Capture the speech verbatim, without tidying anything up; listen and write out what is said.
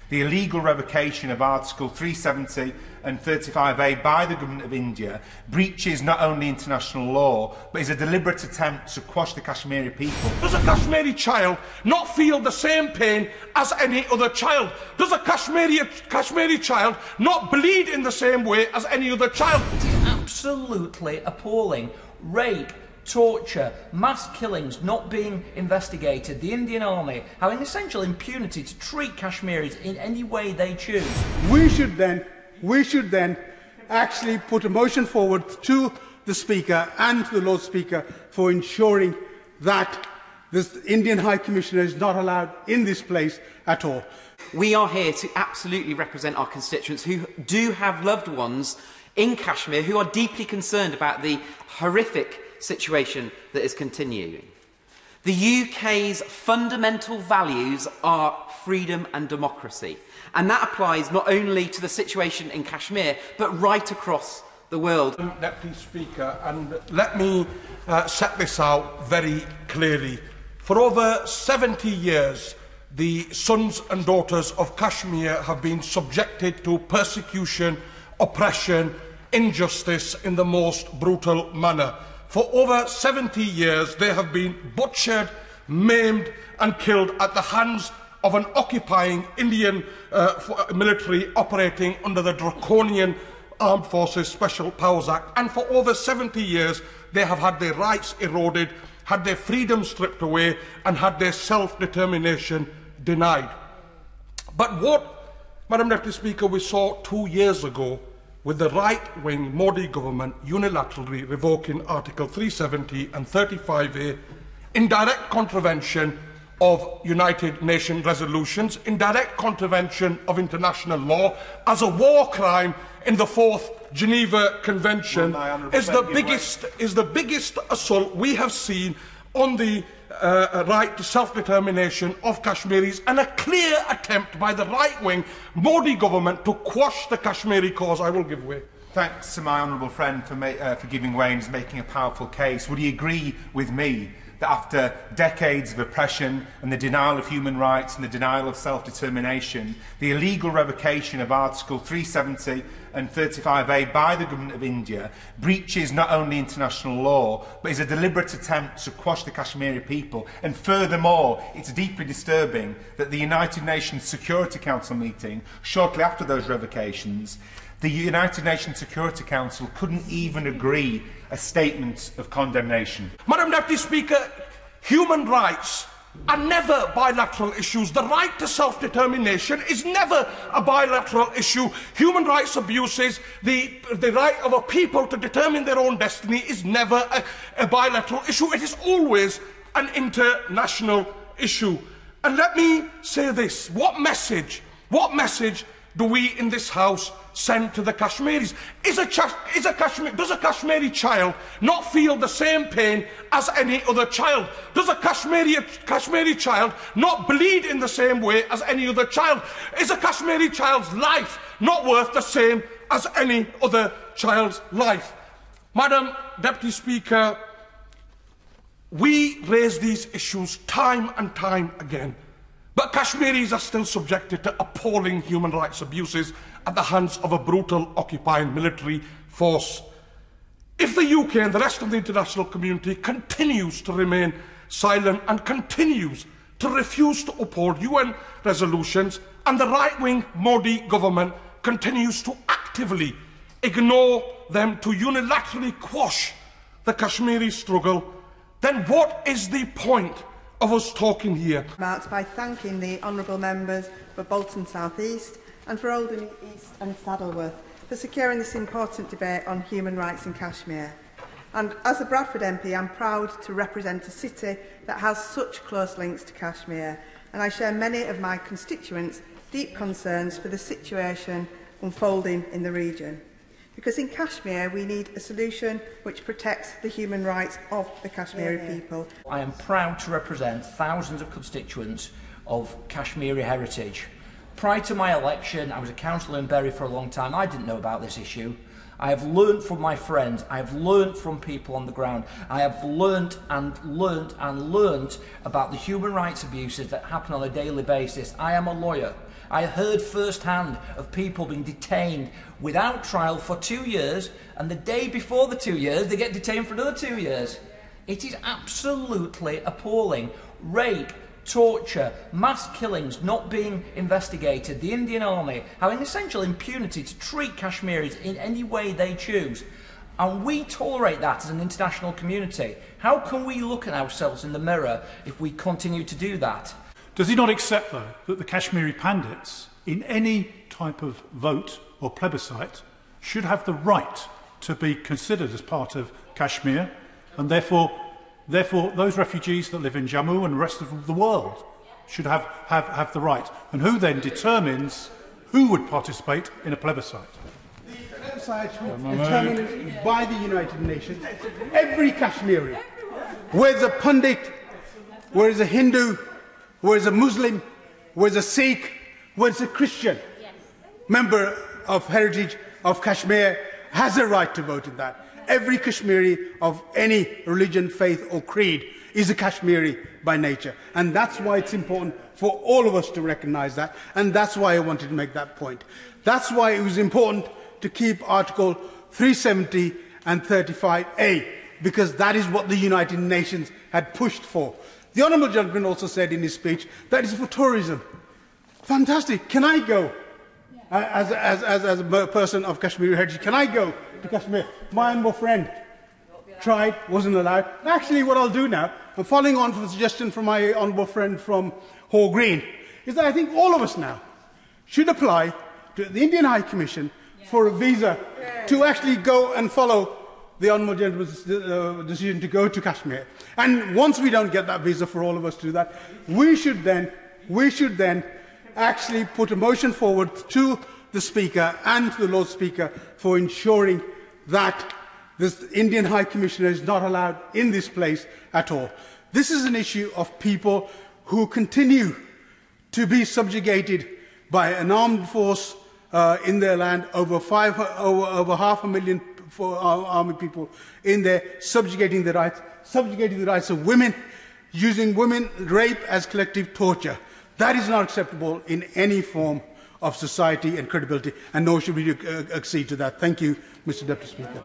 The illegal revocation of Article three seventy and thirty-five A by the Government of India breaches not only international law, but is a deliberate attempt to quash the Kashmiri people. Does a Kashmiri child not feel the same pain as any other child? Does a Kashmiri, Kashmiri child not bleed in the same way as any other child? It is absolutely appalling. Rape, torture, mass killings not being investigated, the Indian Army having essential impunity to treat Kashmiris in any way they choose. We should then, we should then actually put a motion forward to the Speaker and to the Lord Speaker for ensuring that the Indian High Commissioner is not allowed in this place at all. We are here to absolutely represent our constituents who do have loved ones in Kashmir who are deeply concerned about the horrific situation that is continuing. The U K's fundamental values are freedom and democracy, and that applies not only to the situation in Kashmir, but right across the world. Deputy Speaker, and let me uh, set this out very clearly. For over seventy years, the sons and daughters of Kashmir have been subjected to persecution, oppression, injustice in the most brutal manner. For over seventy years, they have been butchered, maimed and killed at the hands of an occupying Indian uh, military operating under the draconian Armed Forces Special Powers Act. And for over seventy years, they have had their rights eroded, had their freedom stripped away and had their self-determination denied. But what, Madam Deputy Speaker, we saw two years ago with the right-wing Modi government unilaterally revoking Article three seventy and thirty-five A in direct contravention of United Nations resolutions, in direct contravention of international law, as a war crime in the Fourth Geneva Convention, well, is the biggest is the biggest assault we have seen on the uh, right to self-determination of Kashmiris, and a clear attempt by the right-wing Modi government to quash the Kashmiri cause. I will give way. Thanks to my honourable friend for, ma uh, for giving way and is making a powerful case. Would he agree with me that after decades of oppression and the denial of human rights and the denial of self-determination, the illegal revocation of Article three seventy and thirty-five A by the Government of India breaches not only international law, but is a deliberate attempt to quash the Kashmiri people? And furthermore, it's deeply disturbing that the United Nations Security Council meeting, shortly after those revocations, the United Nations Security Council couldn't even agree a statement of condemnation. Madam Deputy Speaker, human rights are never bilateral issues. The right to self-determination is never a bilateral issue. Human rights abuses, the, the right of a people to determine their own destiny is never a, a bilateral issue. It is always an international issue. And let me say this, what message, what message do we in this House send to the Kashmiris? Is a, is a Kashmir, does a Kashmiri child not feel the same pain as any other child? Does a Kashmiri, Kashmiri child not bleed in the same way as any other child? Is a Kashmiri child's life not worth the same as any other child's life? Madam Deputy Speaker, we raise these issues time and time again, but Kashmiris are still subjected to appalling human rights abuses at the hands of a brutal occupying military force. If the U K and the rest of the international community continues to remain silent and continues to refuse to uphold U N resolutions, and the right-wing Modi government continues to actively ignore them to unilaterally quash the Kashmiri struggle, then what is the point of us talking here? Marked by thanking the honourable members for Bolton South East and for Oldham East and Saddleworth for securing this important debate on human rights in Kashmir. And as a Bradford M P, I'm proud to represent a city that has such close links to Kashmir, and I share many of my constituents' deep concerns for the situation unfolding in the region. Because in Kashmir, we need a solution which protects the human rights of the Kashmiri yeah. people. I am proud to represent thousands of constituents of Kashmiri heritage. Prior to my election, I was a councillor in Bury for a long time. I didn't know about this issue. I have learnt from my friends. I have learnt from people on the ground. I have learnt and learnt and learnt about the human rights abuses that happen on a daily basis. I am a lawyer. I heard firsthand of people being detained without trial for two years, and the day before the two years, they get detained for another two years. It is absolutely appalling. Rape, torture, mass killings not being investigated, the Indian Army having essential impunity to treat Kashmiris in any way they choose. And we tolerate that as an international community. How can we look at ourselves in the mirror if we continue to do that? Does he not accept, though, that the Kashmiri Pandits, in any type of vote or plebiscite, should have the right to be considered as part of Kashmir, and therefore, therefore those refugees that live in Jammu and the rest of the world should have, have, have the right? And who then determines who would participate in a plebiscite? Plebiscite determined by the United Nations. Every Kashmiri, whether a Pandit, whether a Hindu, whether a Muslim, whether a Sikh, whether a Christian member of heritage of Kashmir has a right to vote in that. Every Kashmiri of any religion, faith or creed is a Kashmiri by nature. And that's why it's important for all of us to recognise that. And that's why I wanted to make that point. That's why it was important to keep Article three seventy and thirty-five A, because that is what the United Nations had pushed for. The Honourable Gentleman also said in his speech that it's for tourism. Fantastic. Can I go? Uh, as, as, as, as a person of Kashmiri heritage, can I go to Kashmir? My honourable friend tried, wasn't allowed. Actually, what I'll do now, I'm following on from a suggestion from my honourable friend from Hall Green, is that I think all of us now should apply to the Indian High Commission for a visa to actually go and follow the Honourable Gentleman's uh, decision to go to Kashmir. And once we don't get that visa for all of us to do that, we should then, we should then actually put a motion forward to the Speaker and to the Lord Speaker for ensuring that this Indian High Commissioner is not allowed in this place at all. This is an issue of people who continue to be subjugated by an armed force uh, in their land, over, five, over, over half a million for our army people in there, subjugating the rights, subjugating the rights of women, using women rape as collective torture. That is not acceptable in any form of society and credibility, and nor should we uh, accede to that. Thank you, Mister Deputy Speaker.